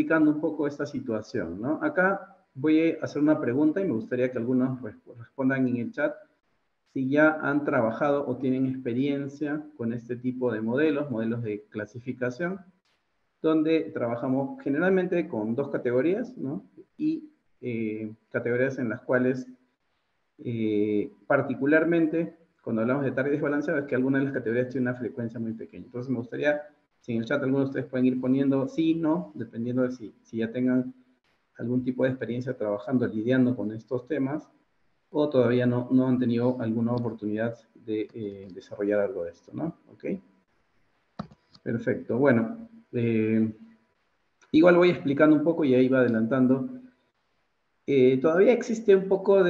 explicando un poco esta situación, ¿no? Acá voy a hacer una pregunta y me gustaría que algunos respondan en el chat si ya han trabajado o tienen experiencia con este tipo de modelos de clasificación, donde trabajamos generalmente con dos categorías, ¿no? Y categorías en las cuales particularmente cuando hablamos de target desbalanceado es que alguna de las categorías tiene una frecuencia muy pequeña. Entonces me gustaría, si en el chat algunos de ustedes pueden ir poniendo sí, no, dependiendo de si ya tengan algún tipo de experiencia trabajando, lidiando con estos temas, o todavía no han tenido alguna oportunidad de desarrollar algo de esto, ¿no? ¿Ok? Perfecto. Bueno, igual voy explicando un poco y ahí va adelantando. Todavía existe un poco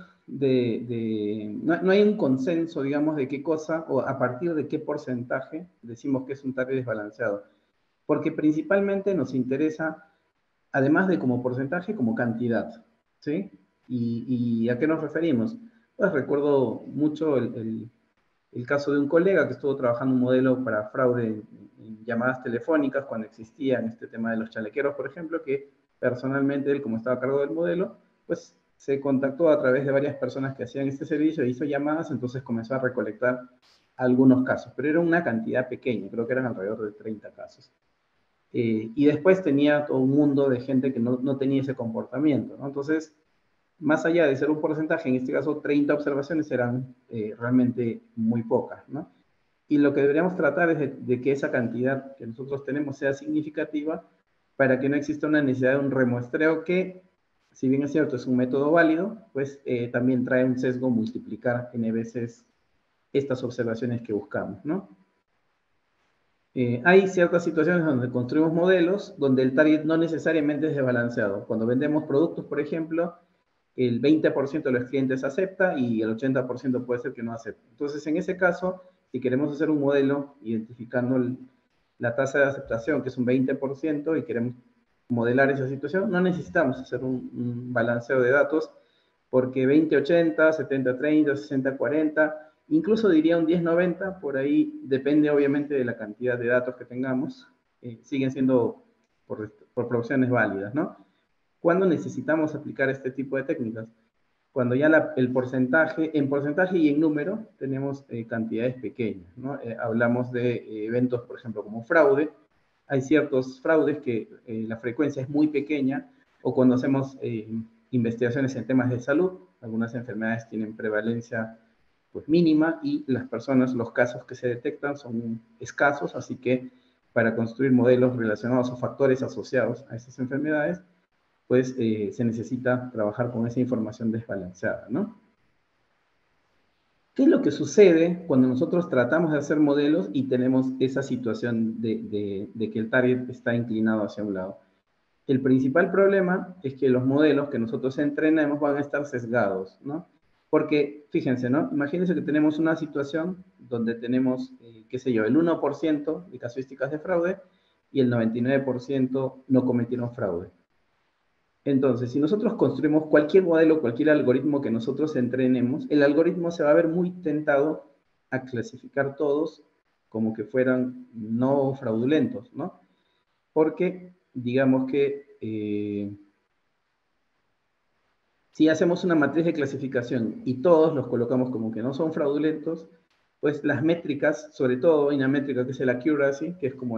no hay un consenso, digamos, de qué cosa o a partir de qué porcentaje decimos que es un target desbalanceado. Porque principalmente nos interesa, además de como porcentaje, como cantidad, ¿sí? ¿Y a qué nos referimos? Pues recuerdo mucho el caso de un colega que estuvo trabajando un modelo para fraude en llamadas telefónicas cuando existían este tema de los chalequeros, por ejemplo, que personalmente él, como estaba a cargo del modelo, pues se contactó a través de varias personas que hacían este servicio, hizo llamadas, entonces comenzó a recolectar algunos casos, pero era una cantidad pequeña, creo que eran alrededor de 30 casos. Y después tenía todo un mundo de gente que no tenía ese comportamiento, ¿no? Entonces, más allá de ser un porcentaje, en este caso 30 observaciones eran realmente muy pocas, ¿no? Y lo que deberíamos tratar es de que esa cantidad que nosotros tenemos sea significativa para que no exista una necesidad de un remuestreo que, si bien es cierto, es un método válido, pues también trae un sesgo multiplicar n veces estas observaciones que buscamos, ¿no? Hay ciertas situaciones donde construimos modelos donde el target no necesariamente es desbalanceado. Cuando vendemos productos, por ejemplo, el 20% de los clientes acepta y el 80% puede ser que no acepte. Entonces, en ese caso, si queremos hacer un modelo identificando la tasa de aceptación, que es un 20%, y queremos modelar esa situación, no necesitamos hacer un balanceo de datos, porque 20-80, 70-30, 60-40, incluso diría un 10-90, por ahí depende obviamente de la cantidad de datos que tengamos, siguen siendo por proporciones válidas, ¿no? ¿Cuándo necesitamos aplicar este tipo de técnicas? Cuando ya el porcentaje, en porcentaje y en número, tenemos cantidades pequeñas, ¿no? Hablamos de eventos, por ejemplo, como fraude. Hay ciertos fraudes que la frecuencia es muy pequeña, o cuando hacemos investigaciones en temas de salud, algunas enfermedades tienen prevalencia pues mínima y las personas, los casos que se detectan son escasos, así que para construir modelos relacionados o factores asociados a estas enfermedades, pues se necesita trabajar con esa información desbalanceada, ¿no? ¿Qué es lo que sucede cuando nosotros tratamos de hacer modelos y tenemos esa situación de que el target está inclinado hacia un lado? El principal problema es que los modelos que nosotros entrenemos van a estar sesgados, ¿no? Porque, fíjense, ¿no? Imagínense que tenemos una situación donde tenemos, qué sé yo, el 1% de casuísticas de fraude y el 99% no cometieron fraude. Entonces, si nosotros construimos cualquier modelo, cualquier algoritmo que nosotros entrenemos, el algoritmo se va a ver muy tentado a clasificar todos como que fueran no fraudulentos, ¿no? Porque, digamos que si hacemos una matriz de clasificación y todos los colocamos como que no son fraudulentos, pues las métricas, sobre todo hay una métrica que es el accuracy, que es como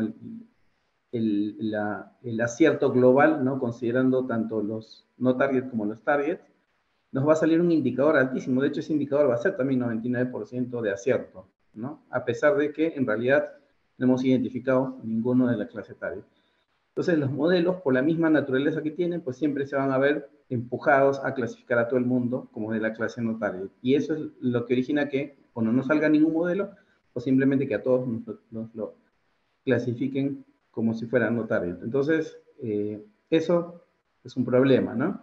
el acierto global, ¿no? Considerando tanto los no target como los targets, nos va a salir un indicador altísimo. De hecho, ese indicador va a ser también 99% de acierto, ¿no? A pesar de que en realidad no hemos identificado ninguno de la clase target. Entonces, los modelos, por la misma naturaleza que tienen, pues siempre se van a ver empujados a clasificar a todo el mundo como de la clase no target. Y eso es lo que origina que, cuando no salga ningún modelo, o simplemente que a todos nos lo clasifiquen como si fueran no target. Entonces, eso es un problema, ¿no?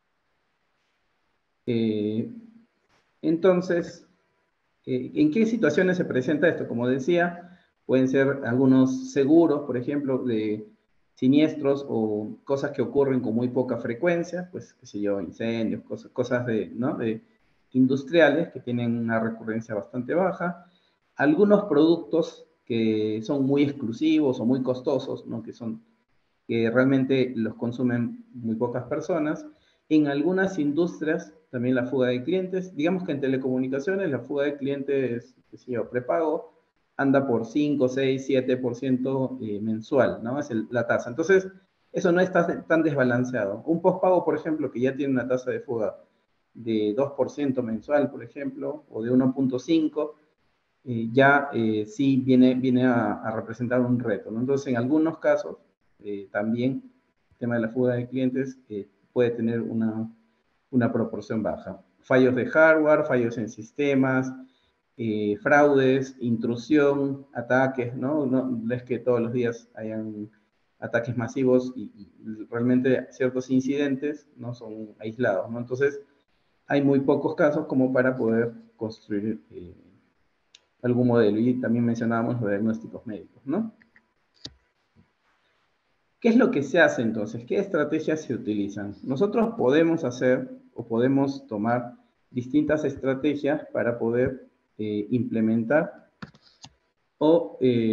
Entonces, ¿en qué situaciones se presenta esto? Como decía, pueden ser algunos seguros, por ejemplo, de siniestros o cosas que ocurren con muy poca frecuencia, pues, qué sé yo, incendios, cosas ¿no? de industriales que tienen una recurrencia bastante baja. Algunos productos que son muy exclusivos o muy costosos, ¿no? Que son que realmente los consumen muy pocas personas. En algunas industrias, también la fuga de clientes. Digamos que en telecomunicaciones la fuga de clientes, qué sé yo, prepago, anda por 5, 6, 7% mensual, ¿no? Es la tasa. Entonces, eso no está tan desbalanceado. Un postpago, por ejemplo, que ya tiene una tasa de fuga de 2% mensual, por ejemplo, o de 1,5%, ya sí viene a representar un reto, ¿no? Entonces, en algunos casos, también el tema de la fuga de clientes puede tener una proporción baja. Fallos de hardware, fallos en sistemas, fraudes, intrusión, ataques, ¿no? No es que todos los días hayan ataques masivos y realmente ciertos incidentes no son aislados, ¿no? Entonces, hay muy pocos casos como para poder construir algún modelo. Y también mencionábamos los diagnósticos médicos, ¿no? ¿Qué es lo que se hace entonces? ¿Qué estrategias se utilizan? Nosotros podemos hacer o podemos tomar distintas estrategias para poder implementar o,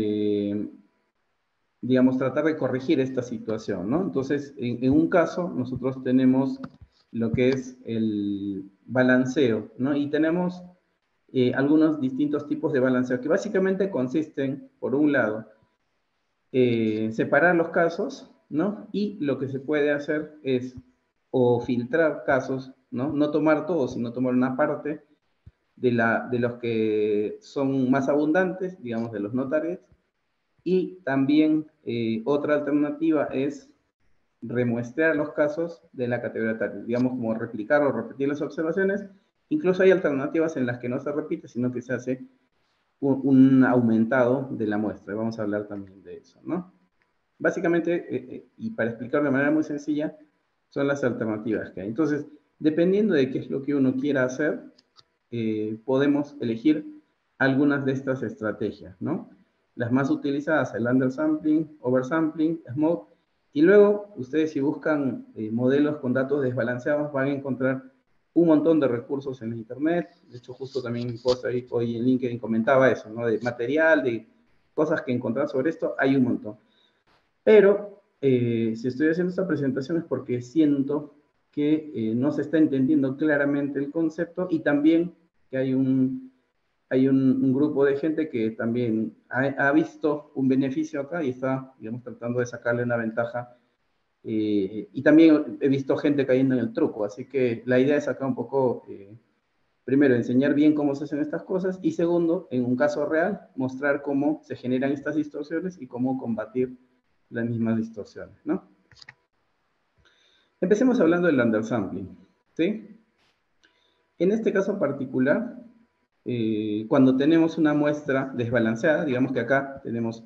digamos, tratar de corregir esta situación, ¿no? Entonces, en un caso, nosotros tenemos lo que es el balanceo, ¿no? Y tenemos algunos distintos tipos de balanceo que básicamente consisten, por un lado, separar los casos, ¿no? Y lo que se puede hacer es o filtrar casos, ¿no? No tomar todos, sino tomar una parte de los que son más abundantes, digamos, de los no targets. Y también otra alternativa es remuestrear los casos de la categoría target, digamos, como replicar o repetir las observaciones. Incluso hay alternativas en las que no se repite, sino que se hace un aumentado de la muestra. Vamos a hablar también de eso, ¿no? Básicamente, y para explicarlo de manera muy sencilla, son las alternativas que hay. Entonces, dependiendo de qué es lo que uno quiera hacer, podemos elegir algunas de estas estrategias, ¿no? Las más utilizadas, el undersampling, oversampling, smooth, y luego ustedes si buscan modelos con datos desbalanceados van a encontrar un montón de recursos en internet. De hecho, justo también mi post ahí, hoy en LinkedIn comentaba eso, ¿no? De material, de cosas que encontrar sobre esto, hay un montón. Pero si estoy haciendo esta presentación es porque siento que no se está entendiendo claramente el concepto y también que hay un grupo de gente que también ha visto un beneficio acá y está, digamos, tratando de sacarle una ventaja. Y también he visto gente cayendo en el truco, así que la idea es acá un poco, primero, enseñar bien cómo se hacen estas cosas y segundo, en un caso real, mostrar cómo se generan estas distorsiones y cómo combatir las mismas distorsiones, ¿no? Empecemos hablando del undersampling, ¿sí? En este caso particular, cuando tenemos una muestra desbalanceada, digamos que acá tenemos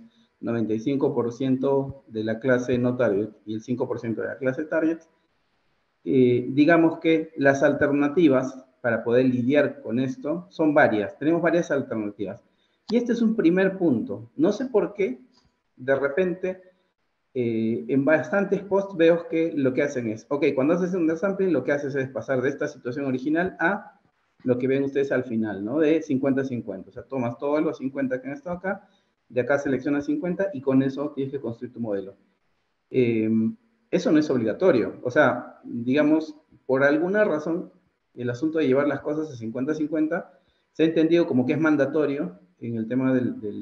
95% de la clase no target y el 5% de la clase target, digamos que las alternativas para poder lidiar con esto son varias, tenemos varias alternativas. Y este es un primer punto. No sé por qué, de repente, en bastantes posts veo que lo que hacen es, ok, cuando haces un undersampling, lo que haces es pasar de esta situación original a lo que ven ustedes al final, ¿no? De 50-50. O sea, tomas todos los 50 que han estado acá, de acá seleccionas 50 y con eso tienes que construir tu modelo. Eso no es obligatorio. O sea, digamos, por alguna razón, el asunto de llevar las cosas a 50-50 se ha entendido como que es mandatorio en el tema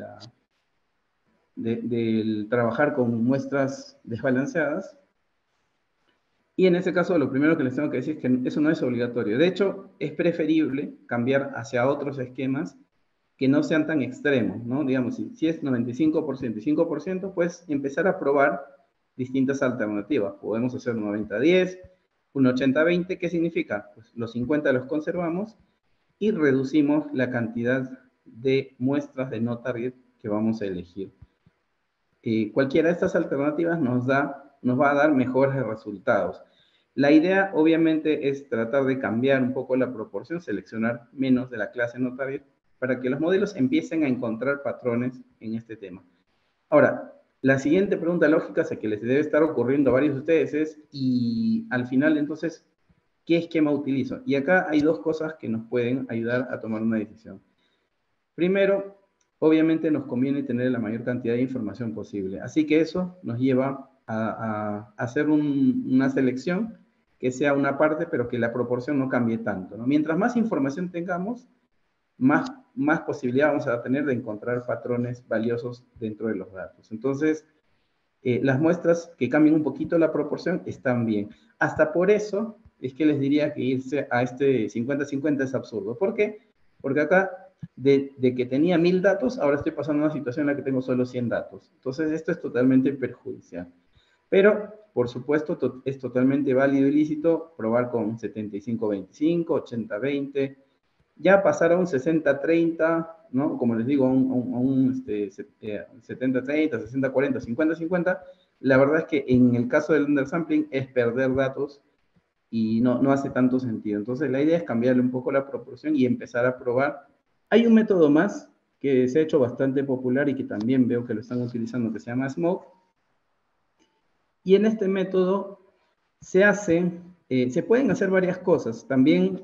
del trabajar con muestras desbalanceadas. Y en ese caso, lo primero que les tengo que decir es que eso no es obligatorio. De hecho, es preferible cambiar hacia otros esquemas que no sean tan extremos, ¿no? Digamos, si es 95% y 5%, pues empezar a probar distintas alternativas. Podemos hacer un 90-10, un 80-20, ¿qué significa? Pues los 50 los conservamos y reducimos la cantidad de muestras de no target que vamos a elegir. Cualquiera de estas alternativas nos va a dar mejores resultados. La idea, obviamente, es tratar de cambiar un poco la proporción, seleccionar menos de la clase no target, para que los modelos empiecen a encontrar patrones en este tema. Ahora, la siguiente pregunta lógica que les debe estar ocurriendo a varios de ustedes es, y al final, entonces, ¿qué esquema utilizo? Y acá hay dos cosas que nos pueden ayudar a tomar una decisión. Primero, obviamente nos conviene tener la mayor cantidad de información posible. Así que eso nos lleva hacer una selección que sea una parte, pero que la proporción no cambie tanto, ¿no? Mientras más información tengamos, más posibilidad vamos a tener de encontrar patrones valiosos dentro de los datos. Entonces, las muestras que cambien un poquito la proporción están bien. Hasta por eso es que les diría que irse a este 50-50 es absurdo. ¿Por qué? Porque acá, de que tenía 1000 datos, ahora estoy pasando a una situación en la que tengo solo 100 datos. Entonces, esto es totalmente perjudicial. Pero, por supuesto, es totalmente válido y lícito probar con 75-25, 80-20, ya pasar a un 60-30, ¿no? Como les digo, a un 70-30, 60-40, 50-50, la verdad es que en el caso del undersampling es perder datos y no hace tanto sentido. Entonces, la idea es cambiarle un poco la proporción y empezar a probar. Hay un método más que se ha hecho bastante popular y que también veo que lo están utilizando, que se llama Smoke. Y en este método se pueden hacer varias cosas. También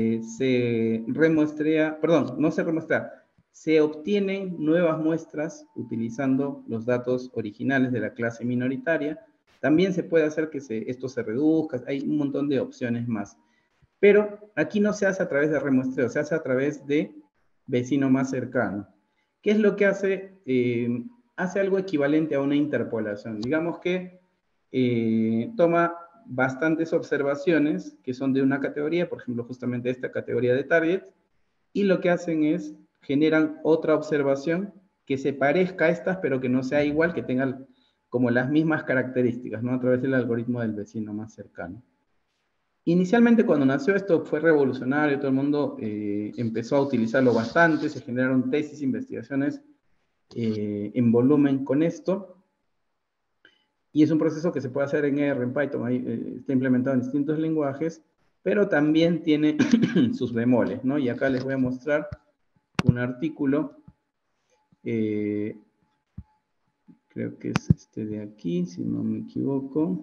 se obtienen nuevas muestras utilizando los datos originales de la clase minoritaria. También se puede hacer que esto se reduzca, hay un montón de opciones más. Pero aquí no se hace a través de remuestreo, se hace a través de vecino más cercano. ¿Qué es lo que hace? Hace algo equivalente a una interpolación. Digamos que toma bastantes observaciones que son de una categoría, por ejemplo, justamente esta categoría de target, y lo que hacen es generan otra observación que se parezca a estas, pero que no sea igual, que tenga como las mismas características, ¿no? A través del algoritmo del vecino más cercano. Inicialmente cuando nació esto fue revolucionario, todo el mundo empezó a utilizarlo bastante, se generaron tesis, investigaciones en volumen con esto, y es un proceso que se puede hacer en R, en Python, ahí, está implementado en distintos lenguajes, pero también tiene sus bemoles, ¿no? Y acá les voy a mostrar un artículo, creo que es este de aquí, si no me equivoco.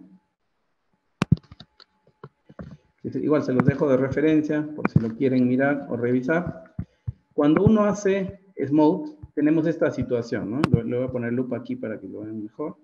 Igual se los dejo de referencia, por si lo quieren mirar o revisar. Cuando uno hace Smoke, tenemos esta situación, ¿no? Le voy a poner lupa aquí para que lo vean mejor.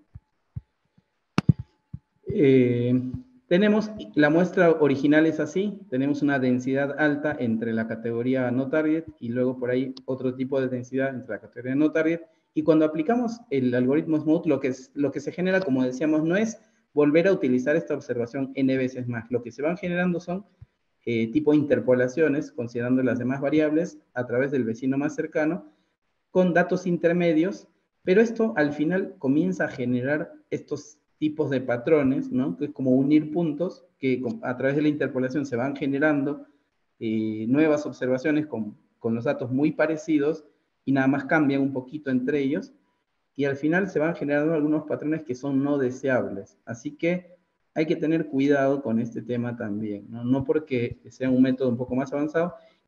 Tenemos, la muestra original es así, tenemos una densidad alta entre la categoría no target y luego por ahí otro tipo de densidad entre la categoría no target, y cuando aplicamos el algoritmo Smoke, lo que se genera, como decíamos, no es volver a utilizar esta observación n veces más, lo que se van generando son tipo interpolaciones, considerando las demás variables a través del vecino más cercano, con datos intermedios, pero esto al final comienza a generar estos tipos de patrones, ¿no? Que es como unir puntos que a través de la interpolación se van generando nuevas observaciones con los datos muy parecidos y nada más cambian un poquito entre ellos y al final se van generando algunos patrones que son no deseables. Así que hay que tener cuidado con este tema también, ¿no? No porque sea un método un poco más avanzado.